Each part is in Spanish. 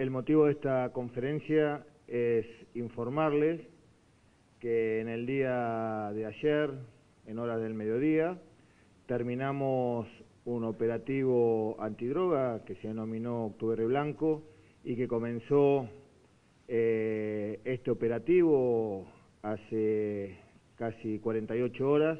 El motivo de esta conferencia es informarles que en el día de ayer, en horas del mediodía, terminamos un operativo antidroga que se denominó Octubre Blanco y que comenzó este operativo hace casi 48 horas,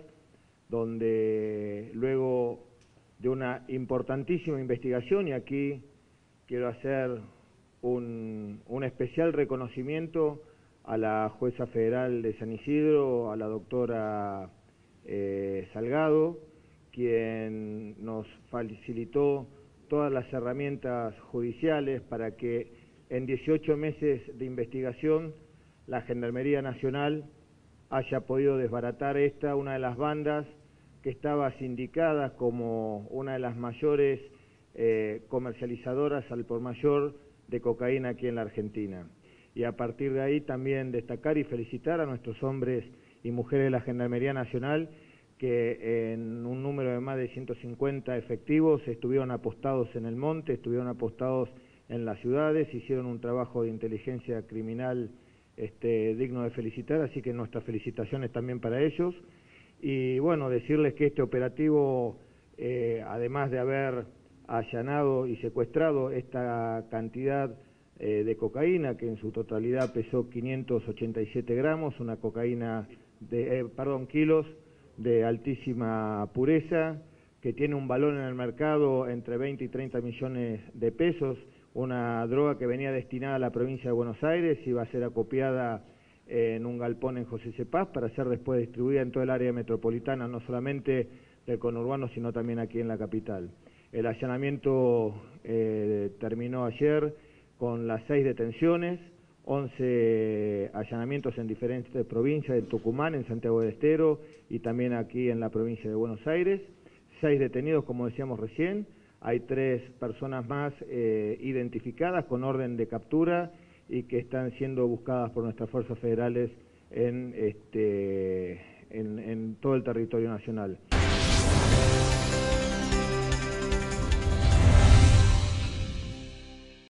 donde luego de una importantísima investigación, y aquí quiero hacer un especial reconocimiento a la jueza federal de San Isidro, a la doctora Salgado, quien nos facilitó todas las herramientas judiciales para que en 18 meses de investigación la Gendarmería Nacional haya podido desbaratar una de las bandas que estaba sindicada como una de las mayores comercializadoras al por mayor de cocaína aquí en la Argentina. Y a partir de ahí también destacar y felicitar a nuestros hombres y mujeres de la Gendarmería Nacional que en un número de más de 150 efectivos estuvieron apostados en el monte, estuvieron apostados en las ciudades, hicieron un trabajo de inteligencia criminal digno de felicitar, así que nuestras felicitaciones también para ellos. Y bueno, decirles que este operativo, además de haber allanado y secuestrado esta cantidad de cocaína, que en su totalidad pesó 587 gramos, una cocaína kilos de altísima pureza, que tiene un valor en el mercado entre 20 y 30 millones de pesos, una droga que venía destinada a la provincia de Buenos Aires y va a ser acopiada en un galpón en José C. Paz para ser después distribuida en todo el área metropolitana, no solamente del conurbano, sino también aquí en la capital. El allanamiento terminó ayer con las 6 detenciones, 11 allanamientos en diferentes provincias, en Tucumán, en Santiago del Estero y también aquí en la provincia de Buenos Aires. 6 detenidos, como decíamos recién. Hay 3 personas más identificadas con orden de captura y que están siendo buscadas por nuestras fuerzas federales en todo el territorio nacional.